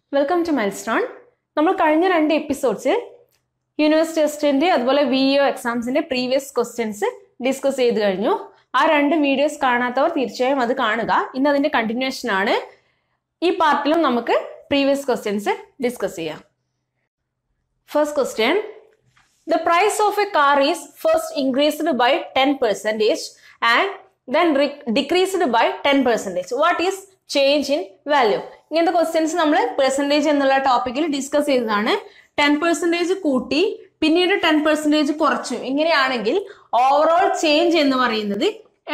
Welcome to Milestone. നമ്മൾ കഴിഞ്ഞ രണ്ട് എപ്പിസോഡ്സിൽ യൂണിവേഴ്സിറ്റി ടെസ്റ്റിന്റെ അതുപോലെ വിഇഒ എക്സാംസിന്റെ പ്രീവിയസ് ക്വസ്റ്റ്യൻസ് ഡിസ്കസ് ചെയ്ത് കഴിഞ്ഞു. ആ രണ്ട് വീഡിയോസ് കാണാത്തവർ തീർച്ചയായും അത് കാണുക. ഇന്ന് അതിന്റെ കണ്ടിന്യൂഷൻ ആണ്. ഈ പാർട്ടിലും നമുക്ക് പ്രീവിയസ് ക്വസ്റ്റ്യൻസ് ഡിസ്കസ് ചെയ്യാം. First question, the price of a car is first increased by 10% and then decreased by 10%. What is change in value? ഇങ്ങനത്തെ ക്വസ്റ്റ്യൻസ് നമ്മൾ പെർസെൻറ്റേജ് എന്നുള്ള ടോപ്പിക്കിൽ ഡിസ്കസ് ചെയ്തതാണ്. 10% കൂട്ടി പിന്നീട് 10% കുറച്ചു. ഇങ്ങനെയാണെങ്കിൽ ഓവറോൾ ചേഞ്ച് എന്ന് പറയുന്നത്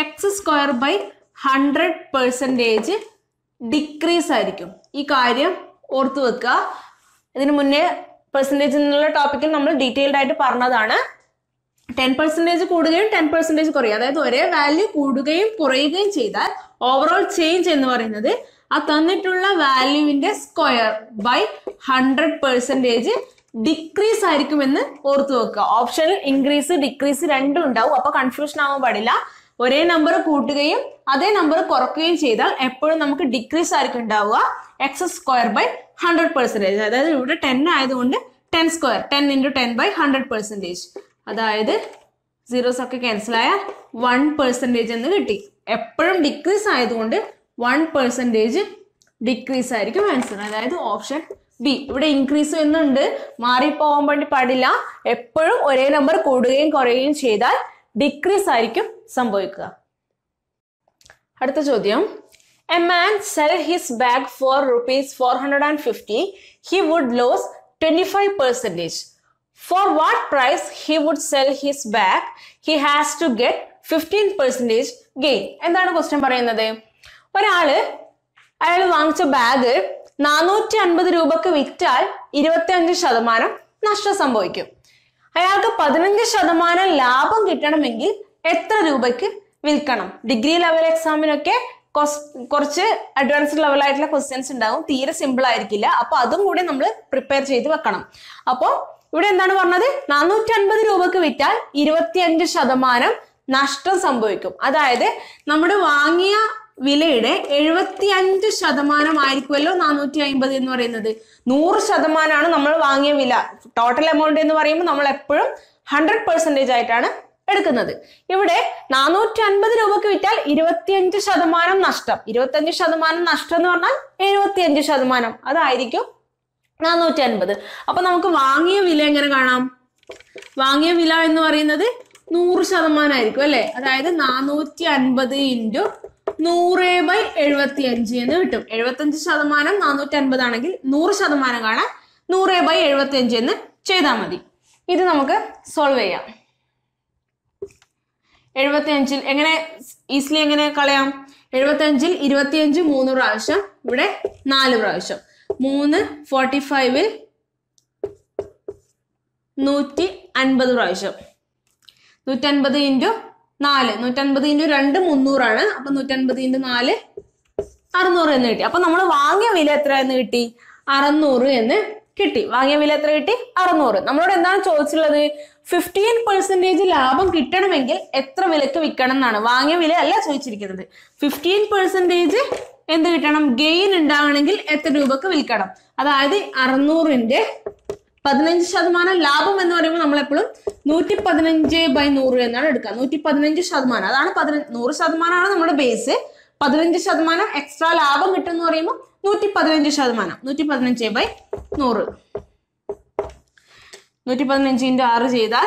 x² 100% ഡിക്രീസ് ആയിരിക്കും. ഈ കാര്യം ഓർത്തു വെക്കുക. ഇതിനു മുന്നേ പെർസെൻറ്റേജ് എന്നുള്ള ടോപ്പിക്കിൽ നമ്മൾ ഡീറ്റെയിൽഡ് ആയിട്ട് പറഞ്ഞതാണ്. 10% കൂടുകയും 10% കുറയും, അതായത് ഒരേ വാല്യൂ കൂടുകയും കുറയുകയും ചെയ്താൽ ഓവറോൾ ചേഞ്ച് എന്ന് പറയുന്നത് ആ തന്നിട്ടുള്ള വാല്യൂവിന്റെ സ്ക്വയർ ബൈ 100% ഡിക്രീസ് ആയിരിക്കുമെന്ന് ഓർത്തു വെക്കുക. ഓപ്ഷനിൽ ഇൻക്രീസ് ഡിക്രീസ് രണ്ടും ഉണ്ടാവും, അപ്പൊ കൺഫ്യൂഷൻ ആവാൻ പാടില്ല. ഒരേ നമ്പർ കൂട്ടുകയും അതേ നമ്പർ കുറയ്ക്കുകയും ചെയ്താൽ എപ്പോഴും നമുക്ക് ഡിക്രീസ് ആയിരിക്കും ഉണ്ടാവുക. x² 100%, അതായത് ഇവിടെ 10 ആയതുകൊണ്ട് 10², 10 × 10/100%, അതായത് സീറോസ് ഒക്കെ ക്യാൻസൽ ആയ 1% എന്ന് കിട്ടി. എപ്പോഴും ഡിക്രീസ് ആയതുകൊണ്ട് 1% ഡിക്രീസ് ആയിരിക്കും ആൻസർ, അതായത് ഓപ്ഷൻ ബി. ഇവിടെ ഇൻക്രീസ് എന്നുണ്ട്, മാറിപ്പോവാൻ വേണ്ടി പാടില്ല. എപ്പോഴും ഒരേ നമ്പർ കൂടുകയും കുറയുകയും ചെയ്താൽ ഡിക്രീസ് ആയിരിക്കും സംഭവിക്കുക. അടുത്ത ചോദ്യം, a man sell his bag for ₹450. He would lose 25%. For what price he would sell his bag? He has to get 15% gain. എന്താണ് ക്വസ്റ്റ്യൻ പറയുന്നത്? അയാൾ വാങ്ങിച്ച ബാഗ് 450 രൂപക്ക് വിറ്റാൽ 25% നഷ്ടം സംഭവിക്കും. അയാൾക്ക് 15% ലാഭം കിട്ടണമെങ്കിൽ എത്ര രൂപയ്ക്ക് വിൽക്കണം? ഡിഗ്രി ലെവൽ എക്സാമിനൊക്കെ കുറച്ച് അഡ്വാൻസ്ഡ് ലെവൽ ആയിട്ടുള്ള ക്വസ്റ്റ്യൻസ് ഉണ്ടാവും, തീരെ സിമ്പിൾ ആയിരിക്കില്ല. അപ്പൊ അതും കൂടി നമ്മൾ പ്രിപ്പയർ ചെയ്ത് വെക്കണം. അപ്പൊ ഇവിടെ എന്താണ് പറഞ്ഞത്? 450 രൂപക്ക് വിറ്റാൽ 25% നഷ്ടം സംഭവിക്കും. അതായത് നമ്മുടെ വാങ്ങിയ വിലയുടെ 75% ആയിരിക്കുമല്ലോ 450 എന്ന് പറയുന്നത്. 100% നമ്മൾ വാങ്ങിയ വില. ടോട്ടൽ എമൗണ്ട് എന്ന് പറയുമ്പോൾ നമ്മൾ എപ്പോഴും 100% ആയിട്ടാണ് എടുക്കുന്നത്. ഇവിടെ 450 രൂപക്ക് വിറ്റാൽ 25% നഷ്ടം. 25% നഷ്ടം എന്ന് പറഞ്ഞാൽ 75%, അതായിരിക്കും 450. അപ്പൊ നമുക്ക് വാങ്ങിയ വില എങ്ങനെ കാണാം? വാങ്ങിയ വില എന്ന് പറയുന്നത് 100% ആയിരിക്കും അല്ലെ? അതായത് 450 × 100/75 എന്ന് കിട്ടും. 75% 450 ആണെങ്കിൽ 100% കാണാൻ 100/75 എന്ന് ചെയ്താൽ മതി. ഇത് നമുക്ക് സോൾവ് ചെയ്യാം. 75 എങ്ങനെ ഈസിലി എങ്ങനെ കളയാം? 75 25 3 പ്രാവശ്യം, ഇവിടെ 4 പ്രാവശ്യം. 3 45 150 പ്രാവശ്യം. 150 × 4, 150 × 2 300 ആണ്. അപ്പൊ 150 × 4 600 എന്ന് കിട്ടി. അപ്പൊ നമ്മൾ വാങ്ങിയ വില എത്ര എന്ന് കിട്ടി? 600 എന്ന് കിട്ടി. വാങ്ങിയ വില എത്ര കിട്ടി? 600. നമ്മളോട് എന്താണ് ചോദിച്ചിട്ടുള്ളത്? 15% ലാഭം കിട്ടണമെങ്കിൽ എത്ര വിലക്ക് വിൽക്കണം എന്നാണ്. വാങ്ങിയ വില അല്ല ചോദിച്ചിരിക്കുന്നത്. 15% എന്ത് കിട്ടണം? ഗെയിൻ ഉണ്ടാവണമെങ്കിൽ എത്ര രൂപക്ക് വിൽക്കണം? അതായത് 600ന്റെ 15% ലാഭം എന്ന് പറയുമ്പോൾ നമ്മൾ എപ്പോഴും 115/100 എന്നാണ് എടുക്കുക. 115%, അതാണ് 100% ആണ് നമ്മുടെ ബേസ്. 15% എക്സ്ട്രാ ലാഭം കിട്ടും എന്ന് പറയുമ്പോൾ 115%. 115/100, 115 × 6 ചെയ്താൽ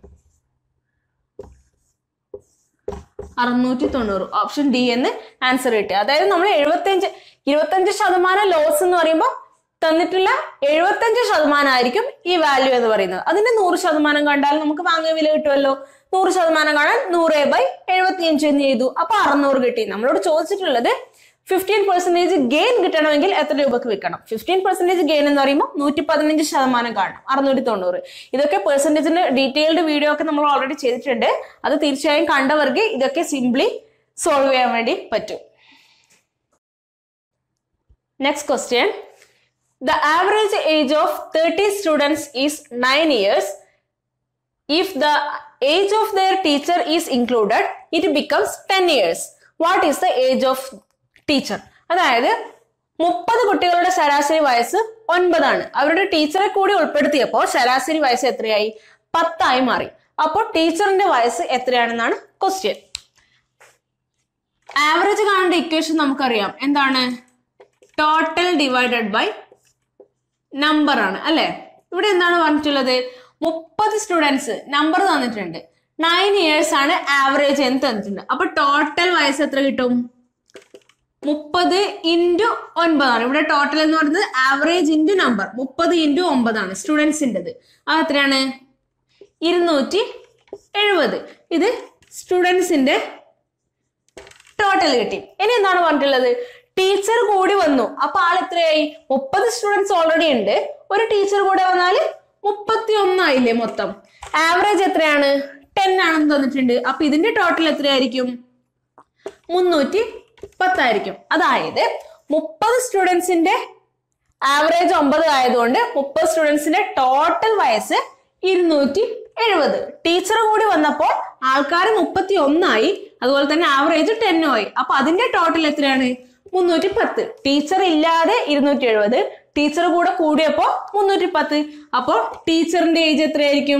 690. ഓപ്ഷൻ ഡി എന്ന് ആൻസർ കിട്ടി. അതായത് നമ്മൾ 25% ലോസ് എന്ന് പറയുമ്പോൾ തന്നിട്ടുള്ള 75% ആയിരിക്കും ഈ വാല്യൂ എന്ന് പറയുന്നത്. അതിന്റെ 100% കണ്ടാൽ നമുക്ക് വാങ്ങിയ വില കിട്ടുമല്ലോ. 100% കാണാൻ 100/75 എന്ന് ചെയ്തു. അപ്പൊ 600 കിട്ടി. നമ്മളോട് ചോദിച്ചിട്ടുള്ളത് 15% ഗെയിൻ കിട്ടണമെങ്കിൽ എത്ര രൂപക്ക് വിൽക്കണം? 15% ഗെയിൻ എന്ന് പറയുമ്പോൾ 115% കാണണം, 690. ഇതൊക്കെ പെർസെന്റേജിന്റെ ഡീറ്റെയിൽഡ് വീഡിയോ ഒക്കെ നമ്മൾ ഓൾറെഡി ചെയ്തിട്ടുണ്ട്. അത് തീർച്ചയായും കണ്ടവർക്ക് ഇതൊക്കെ സിംപ്ലി സോൾവ് ചെയ്യാൻ വേണ്ടി പറ്റും. Next question, the average age of 30 students is 9 years. If the age of their teacher is included, it becomes 10 years. What is the age of teacher? അതായത് 30 കുട്ടികളുടെ ശരാശരി വയസ്സ് 9 ആണ്. അവരുടെ ടീച്ചറെ കൂടി ഉൾപ്പെടുത്തിയപ്പോൾ ശരാശരി വയസ്സ് എത്രയായി? 10 ആയി മാറി. അപ്പോൾ ടീച്ചറിന്റെ വയസ്സ് എത്രയാണെന്നാണ് ക്വസ്റ്റ്യൻ. ആവറേജ് കാണേണ്ട ഇക്വേഷൻ നമുക്കറിയാം. എന്താണ്? ടോട്ടൽ ഡിവൈഡഡ് ബൈ നമ്പർ ആണ് അല്ലെ. ഇവിടെ എന്താണ് പറഞ്ഞിട്ടുള്ളത്? 30 സ്റ്റുഡൻസ് നമ്പർ തന്നിട്ടുണ്ട്. 9 years ആണ് ആവറേജ് എന്ന് തന്നിട്ടുണ്ട്. അപ്പൊ ടോട്ടൽ വയസ്സ് എത്ര കിട്ടും? 30 × 9 ആണ്. ഇവിടെ ടോട്ടൽ എന്ന് പറയുന്നത് ആവറേജ് ഇൻറ്റു നമ്പർ. 30 × 9 ആണ് സ്റ്റുഡൻസിൻ്റെത്. അത് എത്രയാണ്? 270. ഇത് സ്റ്റുഡൻസിന്റെ ടോട്ടൽ കിട്ടി. ഇനി എന്താണ് പറഞ്ഞിട്ടുള്ളത്? ടീച്ചർ കൂടി വന്നു. അപ്പൊ ആൾ എത്രയായി? 30 സ്റ്റുഡൻസ് ഓൾറെഡി ഉണ്ട്. ഒരു ടീച്ചർ കൂടെ വന്നാൽ 31 ആയില്ലേ മൊത്തം. ആവറേജ് എത്രയാണ്? 10 ആണെന്ന് തന്നിട്ടുണ്ട്. അപ്പൊ ഇതിന്റെ ടോട്ടൽ എത്രയായിരിക്കും? 310 ആയിരിക്കും. അതായത് 30 സ്റ്റുഡൻസിന്റെ ആവറേജ് 9 ആയതുകൊണ്ട് 30 സ്റ്റുഡൻസിന്റെ ടോട്ടൽ വയസ്സ് 270. ടീച്ചർ കൂടി വന്നപ്പോൾ ആൾക്കാർ 31 ആയി. അതുപോലെ തന്നെ ആവറേജ് 10 ആയി. അപ്പൊ അതിന്റെ ടോട്ടൽ എത്രയാണ്? 310. ടീച്ചർ ഇല്ലാതെ 270, ടീച്ചർ കൂടെ കൂടിയപ്പോ 310. അപ്പൊ ടീച്ചറിന്റെ ഏജ് എത്രയായിരിക്കും?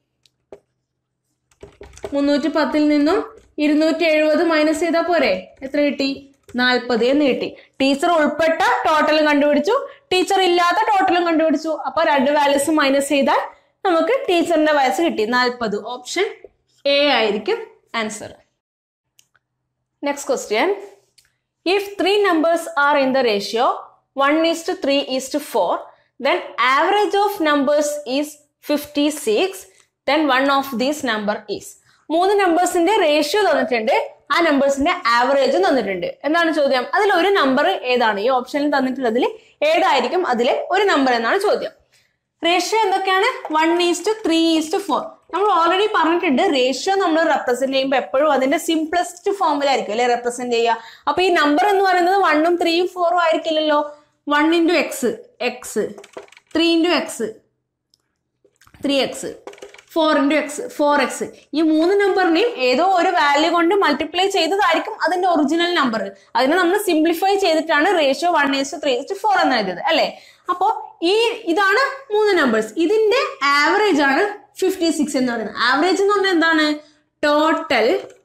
310 നിന്നും 270 മൈനസ് ചെയ്താൽ പോരെ? എത്ര കിട്ടി? 40 എന്ന് കിട്ടി. ടീച്ചർ ഉൾപ്പെട്ട ടോട്ടലും കണ്ടുപിടിച്ചു, ടീച്ചർ ഇല്ലാത്ത ടോട്ടലും കണ്ടുപിടിച്ചു. അപ്പൊ 2 വാല്യൂസ് മൈനസ് ചെയ്താൽ നമുക്ക് ടീച്ചറിന്റെ വയസ്സ് കിട്ടി 40. ഓപ്ഷൻ എ ആയിരിക്കും answer. Next question. If 3 numbers are in the ratio 1:3:4, then average of numbers is 56, then one of these number is. 3 നമ്പേഴ്സിന്റെ റേഷ്യോ തന്നിട്ടുണ്ട്, ആ നമ്പേഴ്സിന്റെ ആവറേജ് തന്നിട്ടുണ്ട്. എന്താണ് ചോദ്യം? അതിൽ ഒരു നമ്പർ ഏതാണ്? ഈ ഓപ്ഷനിൽ തന്നിട്ടുള്ളതിൽ ഏതായിരിക്കും അതിലെ ഒരു നമ്പർ എന്നാണ് ചോദ്യം. റേഷ്യോ എന്തൊക്കെയാണ്? 1:3:4. നമ്മൾ ഓൾറെഡി പറഞ്ഞിട്ടുണ്ട്, റേഷ്യോ നമ്മൾ റെപ്രസെന്റ് ചെയ്യുമ്പോൾ എപ്പോഴും അതിന്റെ സിംപ്ലസ്റ്റ് ഫോമിലായിരിക്കും അല്ലെ റെപ്രസെന്റ് ചെയ്യുക. അപ്പൊ ഈ നമ്പർ എന്ന് പറയുന്നത് 1ഉം 3ഉം 4ഉം ആയിരിക്കില്ലല്ലോ. 1 × x, x, 3 × x, 3x, 4 × x, 4x. ഈ 3 നമ്പറിനെയും ഏതോ ഒരു വാല്യൂ കൊണ്ട് മൾട്ടിപ്ലൈ ചെയ്തതായിരിക്കും അതിന്റെ ഒറിജിനൽ നമ്പർ. അതിനെ നമ്മൾ സിംപ്ലിഫൈ ചെയ്തിട്ടാണ് റേഷ്യോ 1:3:4 എന്ന് എഴുതിയത് അല്ലെ. അപ്പോ ഇതാണ് 3 നമ്പേഴ്സ്. ഇതിന്റെ ആവറേജ് ആണ് 56 എന്ന് പറയുന്നത്. ആവറേജ് എന്ന് പറഞ്ഞാൽ എന്താണ്? Total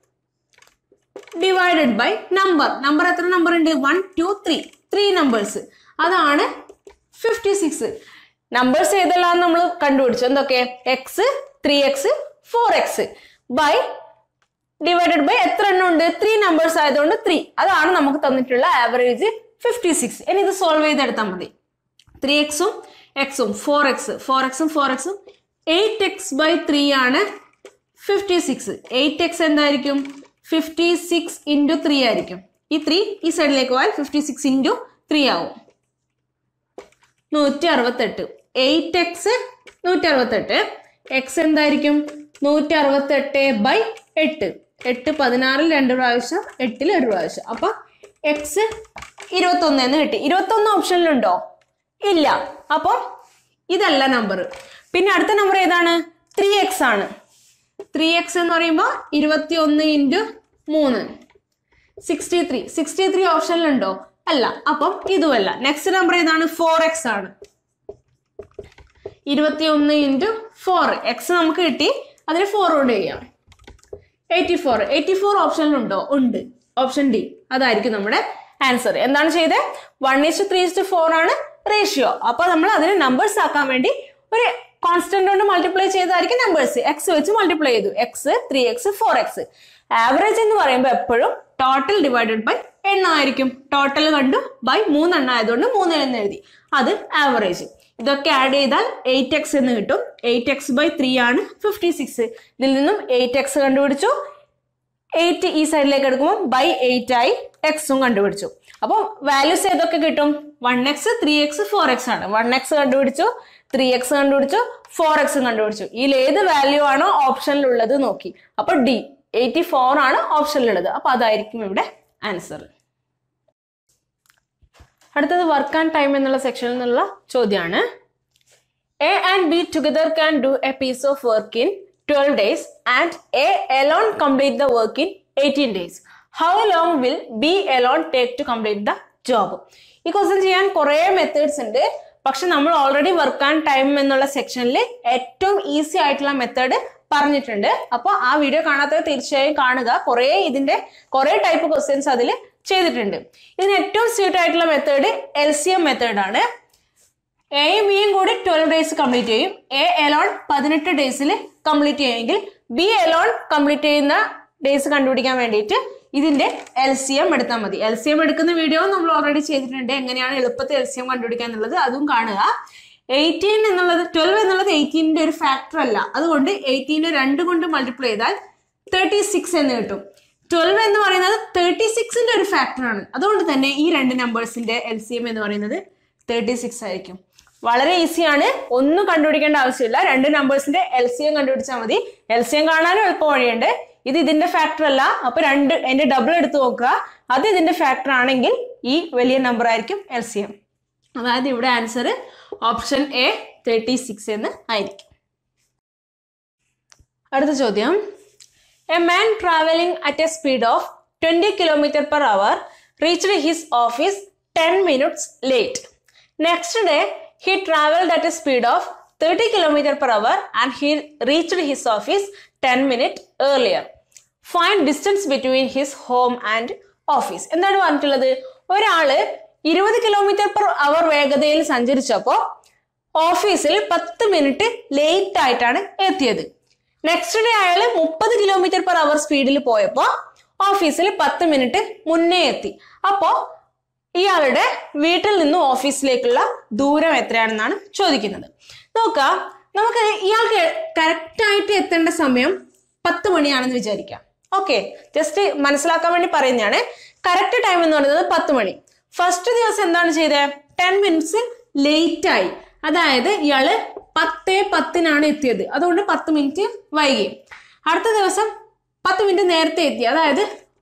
divided by number. Number എത്ര നമ്പർ ഉണ്ട്? 1, 2, 3. 3 നമ്പേഴ്സ്. അതാണ് 56. നമ്പേഴ്സ് ഏതെല്ലാം നമ്മൾ കണ്ടുപിടിച്ചു. എന്തൊക്കെ? x, 3x, 4x by divided by എത്ര എണ്ണം ഉണ്ട്? 3 നമ്പേഴ്സ് ആയതുകൊണ്ട് 3. അതാണ് നമുക്ക് തന്നിട്ടുള്ള ആവറേജ് 56. ഇനി ഇത് സോൾവ് ചെയ്തെടുത്താൽ മതി. 3x-ഉം x-ഉം 4x-ഉം 4x-ഉം 8x/3 ആണ് 56. 8x എന്തായിരിക്കും? 56 × 3 ആയിരിക്കും. ഈ 3 ഈ സൈഡിലേക്ക് പോയാൽ 56 × 3 ആവും. 168. 8x 168. x എന്തായിരിക്കും? 168/8. 8 16-ൽ 2 പ്രാവശ്യം, 8-ൽ 1 പ്രാവശ്യം. അപ്പൊ x 21 എന്ന് കിട്ടി. 21 ഓപ്ഷനിലുണ്ടോ? ഇല്ല. അപ്പൊ ഇതല്ല നമ്പർ. പിന്നെ അടുത്ത നമ്പർ ഏതാണ്? 3x ആണ്. 3x എന്ന് പറയുമ്പോൾ 21 × 3 63. 63 ഓപ്ഷനിലുണ്ടോ? അല്ല. അപ്പം ഇതുമല്ല. നെക്സ്റ്റ് നമ്പർ ഏതാണ്? 4x ആണ്. 21 × 4. x നമുക്ക് കിട്ടി, അതിന് 4 കൊണ്ട് ചെയ്യാം. 84. 84 ഓപ്ഷനിലുണ്ടോ? ഉണ്ട്. ഓപ്ഷൻ ഡി അതായിരിക്കും നമ്മുടെ ആൻസർ. എന്താണ് ചെയ്തത്? 1:3:4 ആണ് റേഷ്യോ. അപ്പൊ നമ്മൾ അതിനെ നമ്പേഴ്സ് ആക്കാൻ വേണ്ടി ഒരു കോൺസ്റ്റന്റ് കൊണ്ട് മൾട്ടിപ്ലൈ ചെയ്തായിരിക്കും നമ്പേഴ്സ്. എക്സ് വെച്ച് മൾട്ടിപ്ലൈ ചെയ്തു. X, 3x, 4x. ആവറേജ് എന്ന് പറയുമ്പോൾ എപ്പോഴും ടോട്ടൽ ഡിവൈഡഡ് ബൈ എണ്ണമായിരിക്കും. ടോട്ടൽ കണ്ടു ബൈ 3 എണ്ണം ആയതുകൊണ്ട് 3 എന്ന് എഴുതി. അത് ആവറേജ്. ഇതൊക്കെ ആഡ് ചെയ്താൽ 8x എന്ന് കിട്ടും. 8x/3 ആണ് 56. ഇതിൽ നിന്നും 8x കണ്ടുപിടിച്ചു. 8 ഈ സൈഡിലേക്ക് എടുക്കുമ്പോൾ ബൈ 8 ആയി എക്സും കണ്ടുപിടിച്ചു. അപ്പോൾ വാല്യൂസ് ഏതൊക്കെ കിട്ടും? 1x, 3x, 4x ആണ്. 1x കണ്ടുപിടിച്ചു, 3x കണ്ടുപിടിച്ചു, 4x കണ്ടുപിടിച്ചു. ഇതിൽ ഏത് വാല്യൂ ആണോ ഓപ്ഷനിലുള്ളത് നോക്കി. അപ്പൊ ഡി 84 ആണ് ഓപ്ഷനിലുള്ളത്. അപ്പൊ അതായിരിക്കും ഇവിടെ ആൻസർ. അടുത്തത് വർക്ക് ആൻഡ് ടൈം എന്നുള്ള സെക്ഷനിൽ നിന്നുള്ള ചോദ്യമാണ്. A and B together can do a piece of work in 12 days and A alone complete the work in 18 days. How long will B alone take to complete the job? ഈ question ചെയ്യാൻ കുറെ methods ഉണ്ട്. പക്ഷെ നമ്മൾ already work and time എന്നുള്ള സെക്ഷനിൽ ഏറ്റവും easy ആയിട്ടുള്ള മെത്തേഡ് പറഞ്ഞിട്ടുണ്ട്. അപ്പൊ ആ വീഡിയോ കാണാത്തവർ തീർച്ചയായും കാണുക. കുറെ ടൈപ്പ് ക്വസ്റ്റ്യൻസ് അതിൽ ചെയ്തിട്ടുണ്ട്. ഇതിന് ഏറ്റവും സ്യൂട്ട് ആയിട്ടുള്ള മെത്തേഡ് LCM മെത്തേഡാണ്. എയും ബിയും കൂടി 12 ഡേയ്സ് കംപ്ലീറ്റ് ചെയ്യും. എ എലോൺ 18 ഡേയ്സിൽ കംപ്ലീറ്റ് ചെയ്യുമെങ്കിൽ ബി എലോൺ കംപ്ലീറ്റ് ചെയ്യുന്ന ഡേയ്സ് കണ്ടുപിടിക്കാൻ വേണ്ടിയിട്ട് ഇതിന്റെ LCM എടുത്താൽ മതി. LCM എടുക്കുന്ന വീഡിയോ നമ്മൾ ഓൾറെഡി ചെയ്തിട്ടുണ്ട്. എങ്ങനെയാണ് എളുപ്പത്തിൽ LCM കണ്ടുപിടിക്കുക എന്നുള്ളത്, അതും കാണുക. 12 എന്നുള്ളത് 18ന്റെ ഒരു ഫാക്ടർ അല്ല. അതുകൊണ്ട് 18 2 കൊണ്ട് മൾട്ടിപ്ലൈ ചെയ്താൽ 36 എന്ന് കിട്ടും. 12 എന്ന് പറയുന്നത് 36ന്റെ ഒരു ഫാക്ടർ ആണ്. അതുകൊണ്ട് തന്നെ ഈ രണ്ട് നമ്പേഴ്സിന്റെ LCM എന്ന് പറയുന്നത് 36 ആയിരിക്കും. വളരെ ഈസിയാണ്, ഒന്നും കണ്ടുപിടിക്കേണ്ട ആവശ്യമില്ല. രണ്ട് നമ്പേഴ്സിന്റെ LCM കണ്ടുപിടിച്ചാൽ മതി. LCM കാണാനും എളുപ്പ വഴിയുണ്ട്. ഇത് ഇതിന്റെ ഫാക്ടർ അല്ല, അപ്പൊ അതിന്റെ ഡബിൾ എടുത്ത് നോക്കുക. അത് ഇതിന്റെ ഫാക്ടർ ആണെങ്കിൽ ഈ വലിയ നമ്പർ ആയിരിക്കും LCM. അതായത് ഇവിടെ ആൻസർ ഓപ്ഷൻ A 36 എന്ന് ആയിരിക്കും. അടുത്ത ചോദ്യം, a man travelling at a speed of 20 km/h reached his office 10 minutes late. Next day he traveled at a speed of 30 km/h and he reached his office 10 minutes earlier. Find distance between his home and office. എന്താണ് പറഞ്ഞിട്ടുള്ളത്? ഒരാള് 20 km/h വേഗതയിൽ സഞ്ചരിച്ചപ്പോൾ ഓഫീസിൽ 10 minute late ആയിട്ടാണ് എത്തിയത്. Next day അയാൾ 30 km/h സ്പീഡിൽ പോയപ്പോൾ ഓഫീസിൽ 10 മിനിറ്റ് മുന്നേ എത്തി. അപ്പോ ഇയാളുടെ വീട്ടിൽ നിന്നും ഓഫീസിലേക്കുള്ള ദൂരം എത്രയാണെന്നാണ് ചോദിക്കുന്നത്. നോക്കാം, നമുക്ക് ഇയാൾക്ക് കറക്റ്റ് ആയിട്ട് എത്തേണ്ട സമയം 10 മണിയാണെന്ന് വിചാരിക്കാം. ഓക്കെ, ജസ്റ്റ് മനസ്സിലാക്കാൻ വേണ്ടി പറയുന്നതാണ്. കറക്റ്റ് ടൈം എന്ന് പറയുന്നത് 10 മണി. ഫസ്റ്റ് ദിവസം എന്താണ് ചെയ്തത്? 10 മിനിറ്റ്സ് ലേറ്റ് ആയി. അതായത് ഇയാള് 10:10 എത്തിയത്. അതുകൊണ്ട് 10 മിനിറ്റ് വൈകി. അടുത്ത ദിവസം 10 മിനിറ്റ് നേരത്തെ എത്തി. അതായത്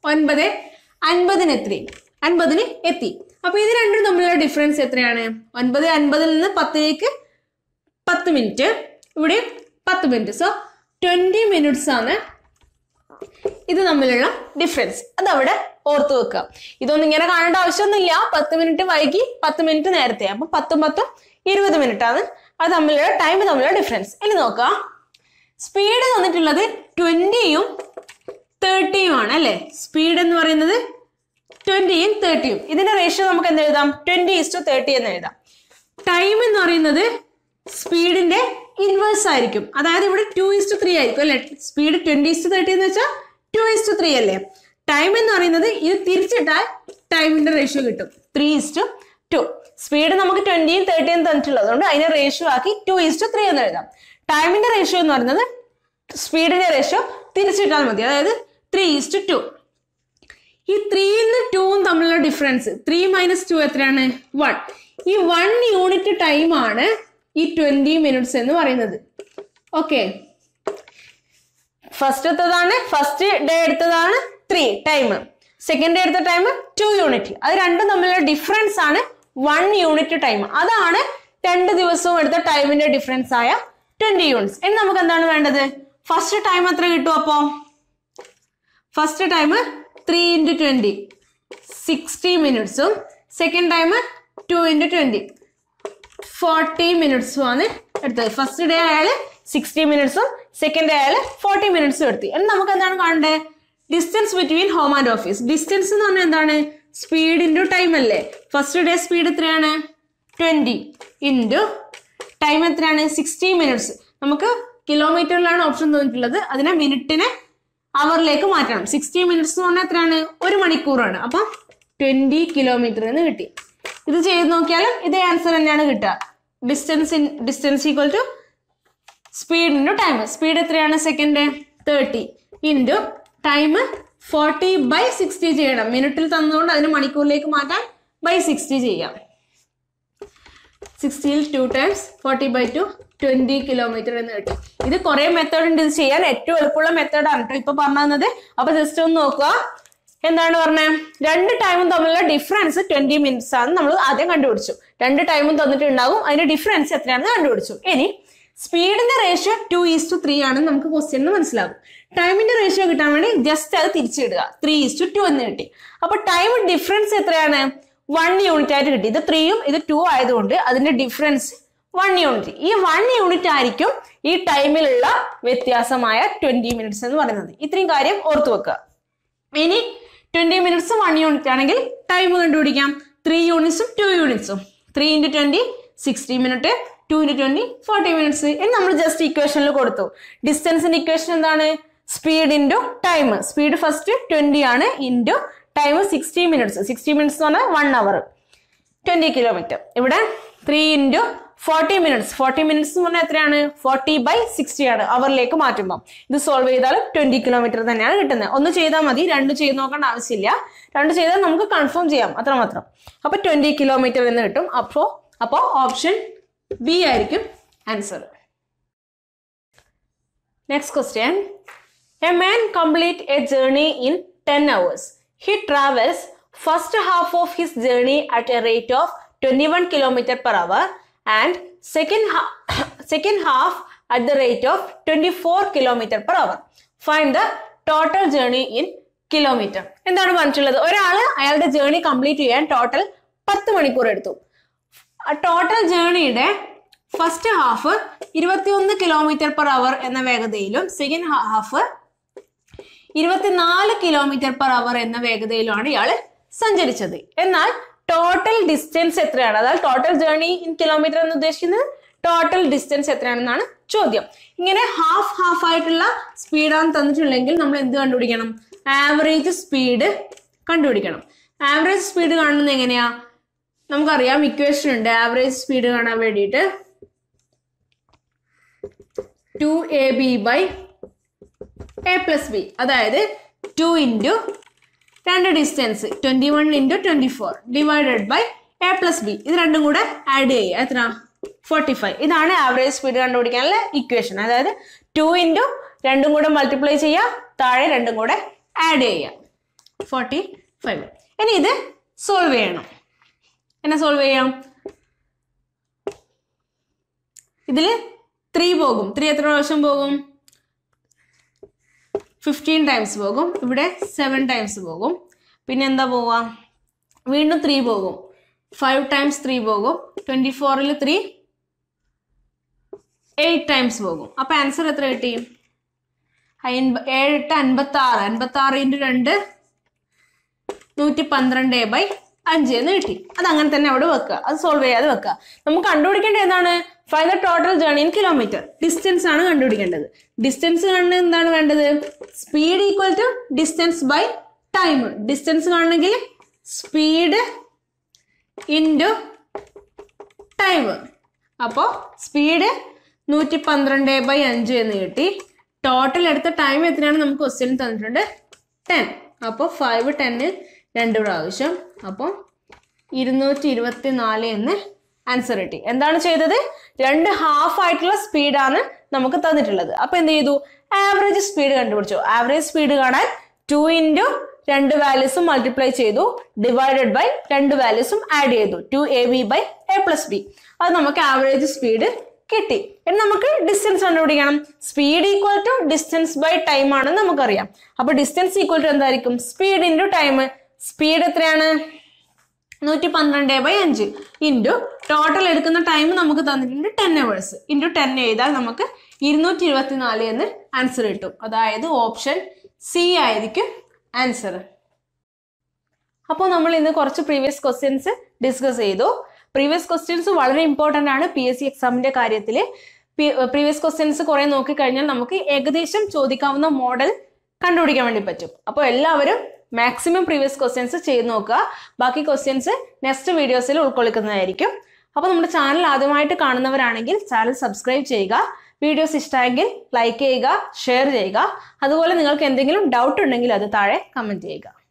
9:50 എത്തി. അപ്പൊ ഇത് രണ്ടും തമ്മിലുള്ള ഡിഫറൻസ് എത്രയാണ്? 9:50 നിന്ന് 10ലേക്ക് 10 മിനിറ്റ്, ഇവിടെ 10 മിനിറ്റ്. സോ 20 മിനിറ്റ്സ് ആണ് ഇത് തമ്മിലുള്ള ഡിഫറൻസ്. അതവിടെ ഓർത്തു വെക്കുക. ഇതൊന്നും ഇങ്ങനെ കാണേണ്ട ആവശ്യമൊന്നുമില്ല. 10 മിനിറ്റ് വൈകി, 10 മിനിറ്റ് നേരത്തെ. അപ്പൊ 10 20 മിനിറ്റ് ആണ് അത് തമ്മിലുള്ള ടൈം തമ്മിലുള്ള ഡിഫറൻസ്. ഇനി നോക്കാം, സ്പീഡ് തന്നിട്ടുള്ളത് 20യും 30യും ആണ് അല്ലെ? സ്പീഡ് എന്ന് പറയുന്നത് 20യും 30യും. ഇതിന്റെ റേഷ്യോ നമുക്ക് എന്ത് എഴുതാം? 20:30 എന്ന് എഴുതാം. ടൈം എന്ന് പറയുന്നത് സ്പീഡിന്റെ ഇൻവേഴ്സ് ആയിരിക്കും. അതായത് ഇവിടെ 2:3 ആയിരിക്കും അല്ലെ? സ്പീഡ് 20:30 എന്ന് വെച്ചാൽ 2:3 അല്ലേ? ടൈം എന്ന് പറയുന്നത് ഇത് തിരിച്ചിട്ടാൽ ടൈമിന്റെ റേഷ്യോ കിട്ടും 3:2. സ്പീഡ് നമുക്ക് 20യും 30യും തന്നിട്ടുള്ളത് കൊണ്ട് അതിനെ റേഷ്യോ ആക്കി 2:3 എന്ന് എഴുതാം. ടൈമിന്റെ റേഷ്യോ എന്ന് പറയുന്നത് സ്പീഡിന്റെ റേഷ്യോ തിരിച്ചിട്ടാൽ മതി. അതായത് 3:2. ഈ 3യും 2യും തമ്മിലുള്ള ഡിഫറൻസ് 3 - 2 എത്രയാണ്? 1. ഈ 1 യൂണിറ്റ് ടൈം ആണ് ഈ 20 മിനിറ്റ്സ് എന്ന് പറയുന്നത്. ഓക്കെ, ഫസ്റ്റ് ഡേ എടുത്തതാണ് 3 ടൈം. സെക്കൻഡ് ഡേ എടുത്ത ടൈം 2 യൂണിറ്റ്. അത് രണ്ടും തമ്മിലുള്ള ഡിഫറൻസ് ആണ് 1 യൂണിറ്റ് ടൈം. അതാണ് 2 ദിവസവും എടുത്ത ടൈമിന്റെ ഡിഫറൻസ് ആയ 20 യൂണിറ്റ്സ്. ഇനി നമുക്ക് എന്താണ് വേണ്ടത്? ഫസ്റ്റ് ടൈം എത്ര കിട്ടും? അപ്പോ ഫസ്റ്റ് ടൈം 3 × 20 60 മിനിറ്റ്സും സെക്കൻഡ് ടൈം 2 × 20 40 മിനിറ്റ്സും ആണ് എടുത്തത്. ഫസ്റ്റ് ഡേ അയാള് 60 മിനിറ്റ്സും സെക്കൻഡ് ഡേ അയാള് 40 മിനിറ്റ്സും എടുത്തു. ഇനി നമുക്ക് എന്താണ് കാണേണ്ടത്? Distance between home and office. Distance എന്ന് പറഞ്ഞാൽ എന്താണ്? സ്പീഡ് ഇൻറ്റു ടൈം അല്ലേ? ഫസ്റ്റ് ഡേ സ്പീഡ് എത്രയാണ്? 20 ഇൻറ്റു ടൈം എത്രയാണ്? 60 മിനിറ്റ്സ്. നമുക്ക് കിലോമീറ്ററിലാണ് ഓപ്ഷൻ തന്നിട്ടുള്ളത്. അതിനെ മിനിറ്റിനെ അവറിലേക്ക് മാറ്റണം. 60 മിനിറ്റ്സ് എന്ന് പറഞ്ഞാൽ എത്രയാണ്? 1 മണിക്കൂറാണ്. അപ്പം 20 കിലോമീറ്റർ എന്ന് കിട്ടി. ഇത് ചെയ്ത് നോക്കിയാലും ഇതേ ആൻസർ തന്നെയാണ് കിട്ടുക. Distance equal to speed into time. Speed എത്രയാണ്? സെക്കൻഡ് 30 ഇൻറ്റു ടൈം 40/60 ചെയ്യണം. മിനിറ്റിൽ തന്നതുകൊണ്ട് അതിന് മണിക്കൂറിലേക്ക് മാറ്റാൻ /60 ചെയ്യാം. 60ൽ 2 ടൈംസ് 40/2 20 കിലോമീറ്റർ എന്ന് കിട്ടി. ഇത് കുറെ മെത്തേഡ് ഉണ്ട് ഇത് ചെയ്യാൻ. ഏറ്റവും എളുപ്പമുള്ള മെത്തേഡാണ് കേട്ടോ ഇപ്പൊ പറഞ്ഞത്. അപ്പൊ ജസ്റ്റ് ഒന്ന് നോക്കുക. എന്താണ് പറഞ്ഞത്? രണ്ട് ടൈമും തമ്മിലുള്ള ഡിഫറൻസ് 20 മിനിറ്റ്സ് ആണ് നമ്മൾ ആദ്യം കണ്ടുപിടിച്ചു. രണ്ട് ടൈമും തന്നിട്ടുണ്ടാകും, അതിന്റെ ഡിഫറൻസ് എത്രയാണെന്ന് കണ്ടുപിടിച്ചു. ഇനി സ്പീഡിന്റെ റേഷ്യോ 2:3 ആണെന്ന് നമുക്ക് ക്വസ്റ്റ്യൻ മനസ്സിലാകും. ടൈമിന്റെ റേഷ്യോ കിട്ടാൻ വേണ്ടി ജസ്റ്റ് അത് തിരിച്ചിടുക. 3:2 എന്ന് കിട്ടി. അപ്പൊ ടൈം ഡിഫറൻസ് എത്രയാണ്? 1 യൂണിറ്റ് ആയിട്ട് കിട്ടി. ഇത് 3ഉം ഇത് 2 ആയതുകൊണ്ട് അതിന്റെ ഡിഫറൻസ് 1 യൂണിറ്റ്. ഈ 1 യൂണിറ്റ് ആയിരിക്കും ഈ ടൈമിലുള്ള വ്യത്യാസമായ 20 മിനിറ്റ്സ് എന്ന് പറയുന്നത്. ഇത്രയും കാര്യം ഓർത്തു വെക്കുക. ഇനി 20 മിനിറ്റ്സ് 1 യൂണിറ്റ് ആണെങ്കിൽ ടൈം കണ്ടുപിടിക്കാം. 3 യൂണിറ്റ്സും 2 യൂണിറ്റ്സും 3 × 20 60 മിനിറ്റ്, 2 × 20 40 മിനിറ്റ്സ്. ഇനി നമ്മൾ ജസ്റ്റ് ഇക്വേഷനിൽ കൊടുത്തു. ഡിസ്റ്റൻസിന്റെ ഇക്വേഷൻ എന്താണ്? Speed into time. Speed first 20 ആണ്, ഇൻറ്റു ടൈം 60 മിനിറ്റ്സ്. 60 മിനിറ്റ്സ് എന്ന് പറഞ്ഞാൽ 1 അവർ, 20 കിലോമീറ്റർ. ഇവിടെ 3 × 40 മിനിറ്റ്സ്. 40 മിനിറ്റ്സ് എന്ന് പറഞ്ഞാൽ എത്രയാണ്? 40/60 ആണ് അവറിലേക്ക് മാറ്റുമ്പോൾ. ഇത് സോൾവ് ചെയ്താൽ 20 കിലോമീറ്റർ തന്നെയാണ് കിട്ടുന്നത്. ഒന്ന് ചെയ്താൽ മതി, 2 ചെയ്ത് നോക്കേണ്ട ആവശ്യമില്ല. 2 ചെയ്താൽ നമുക്ക് കൺഫേം ചെയ്യാം, അത്രമാത്രം. അപ്പൊ 20 കിലോമീറ്റർ എന്ന് കിട്ടും. അപ്പോ ഓപ്ഷൻ ബി ആയിരിക്കും answer. Next question. A man complete a journey in 10 hours. He travels first half of his journey at a rate of 21 km/h and second half at the rate of 24 km/h. Find the total journey in kilometer. എന്താണ് പറഞ്ഞിട്ടുള്ളത്? ഒരാള് അയാളുടെ journey complete ചെയ്യാൻ total 10 മണിക്കൂർ എടുത്തു. Total ജേർണിയുടെ first half 21 km/h എന്ന വേഗതയിലും second half 24 km/h എന്ന വേഗതയിലുമാണ് ഇയാള് സഞ്ചരിച്ചത്. എന്നാൽ ടോട്ടൽ ഡിസ്റ്റൻസ് എത്രയാണ്? അതായത് ടോട്ടൽ ജേർണി ഇൻ കിലോമീറ്റർ എന്ന് ഉദ്ദേശിക്കുന്നത് ടോട്ടൽ ഡിസ്റ്റൻസ് എത്രയാണെന്നാണ് ചോദ്യം. ഇങ്ങനെ ഹാഫ് ആയിട്ടുള്ള സ്പീഡാണ് തന്നിട്ടുണ്ടെങ്കിൽ നമ്മൾ എന്ത് കണ്ടുപിടിക്കണം? ആവറേജ് സ്പീഡ് കണ്ടുപിടിക്കണം. ആവറേജ് സ്പീഡ് കാണുന്നത് എങ്ങനെയാ? നമുക്കറിയാം, ഇക്വേഷൻ ഉണ്ട്. ആവറേജ് സ്പീഡ് കാണാൻ വേണ്ടിയിട്ട് 2ab/a + b, അതായത് 2 × 2 distance 21 × 24 divided by a + b. ഇത് രണ്ടും കൂടെ ആഡ് ചെയ്യുക. എത്ര? 45. ഇതാണ് ആവറേജ് സ്പീഡ് കണ്ടുപിടിക്കാനുള്ള ഇക്വേഷൻ. അതായത് 2 × 2 കൂടെ മൾട്ടിപ്ലൈ ചെയ്യുക, താഴെ 2 കൂടെ ആഡ് ചെയ്യുക, 45. ഇനി ഇത് സോൾവ് ചെയ്യണം. എന്നെ സോൾവ് ചെയ്യാം? ഇതിൽ 3 പോകും. 3 എത്ര പ്രാവശ്യം പോകും? 15 ടൈംസ് പോകും. ഇവിടെ 7 ടൈംസ് പോകും. പിന്നെ എന്താ പോവാ? വീണ്ടും 3 പോകും. 5 ടൈംസ് 3 പോകും. 24ൽ 3 8 ടൈംസ് പോകും. അപ്പൊ ആൻസർ എത്ര കിട്ടി? 7 × 8 56 × 2 112/5 എന്ന് കിട്ടി. അത് അങ്ങനെ തന്നെ അവിടെ വെക്കുക. അത് സോൾവ് ചെയ്യാതെ വെക്കുക. നമുക്ക് കണ്ടുപിടിക്കേണ്ടത് എന്താണ്? Find the total journey in kilometre. Distance ആണ് കണ്ടുപിടിക്കേണ്ടത്. ഡിസ്റ്റൻസ് കാണുന്നത് എന്താണ് വേണ്ടത്? Speed equal to distance by time. Distance കാണണമെങ്കിൽ സ്പീഡ് ഇൻറ്റു ടൈം. അപ്പോൾ സ്പീഡ് 112/5 എന്ന് കിട്ടി. ടോട്ടൽ എടുത്ത ടൈം എത്രയാണ് നമുക്ക് ക്വസ്റ്റ്യൻ തന്നിട്ടുണ്ട്? 10. അപ്പോൾ 5 10 2 പ്രാവശ്യം. അപ്പോൾ 224 എന്ന് ആൻസർ കിട്ടി. എന്താണ് ചെയ്തത്? 2 ഹാഫ് ആയിട്ടുള്ള സ്പീഡാണ് നമുക്ക് തന്നിട്ടുള്ളത്. അപ്പൊ എന്ത് ചെയ്തു? ആവറേജ് സ്പീഡ് കണ്ടുപിടിച്ചു. ആവറേജ് സ്പീഡ് കാണാൻ 2 × 2 വാല്യൂസും മൾട്ടിപ്ലൈ ചെയ്തു, ഡിവൈഡഡ് ബൈ 2 വാല്യൂസും ആഡ് ചെയ്തു, 2ab/a + b. അത് നമുക്ക് ആവറേജ് സ്പീഡ് കിട്ടി. ഇനി നമുക്ക് ഡിസ്റ്റൻസ് കണ്ടുപിടിക്കണം. Speed equal to distance by time ആണെന്ന് നമുക്കറിയാം. അപ്പൊ ഡിസ്റ്റൻസ് ഈക്വൽ ടു എന്തായിരിക്കും? Speed into time. സ്പീഡ് എത്രയാണ്? 112/5 ഇൻറ്റു ടോട്ടൽ എടുക്കുന്ന ടൈം നമുക്ക് തന്നിട്ടുണ്ട് 10 hours. ഇൻറ്റു 10 ചെയ്താൽ നമുക്ക് 224 എന്ന് ആൻസർ കിട്ടും. അതായത് ഓപ്ഷൻ സി ആയിരിക്കും ആൻസർ. അപ്പോൾ നമ്മൾ ഇന്ന് കുറച്ച് പ്രീവിയസ് ക്വസ്റ്റ്യൻസ് ഡിസ്കസ് ചെയ്തു. പ്രീവിയസ് ക്വസ്റ്റ്യൻസ് വളരെ ഇമ്പോർട്ടൻ്റ് ആണ് PSC എക്സാമിന്റെ കാര്യത്തിൽ. പ്രീവിയസ് ക്വസ്റ്റ്യൻസ് കുറെ നോക്കിക്കഴിഞ്ഞാൽ നമുക്ക് ഏകദേശം ചോദിക്കാവുന്ന മോഡൽ കണ്ടുപിടിക്കാൻ വേണ്ടി പറ്റും. അപ്പോൾ എല്ലാവരും മാക്സിമം പ്രീവിയസ് ക്വസ്റ്റ്യൻസ് ചെയ്ത് നോക്കുക. ബാക്കി ക്വസ്റ്റ്യൻസ് നെക്സ്റ്റ് വീഡിയോസിൽ ഉൾക്കൊള്ളിക്കുന്നതായിരിക്കും. അപ്പോൾ നമ്മുടെ ചാനൽ ആദ്യമായിട്ട് കാണുന്നവരാണെങ്കിൽ ചാനൽ സബ്സ്ക്രൈബ് ചെയ്യുക. വീഡിയോസ് ഇഷ്ടമായെങ്കിൽ ലൈക്ക് ചെയ്യുക, ഷെയർ ചെയ്യുക. അതുപോലെ നിങ്ങൾക്ക് എന്തെങ്കിലും ഡൗട്ട് ഉണ്ടെങ്കിൽ അത് താഴെ കമൻറ്റ് ചെയ്യുക.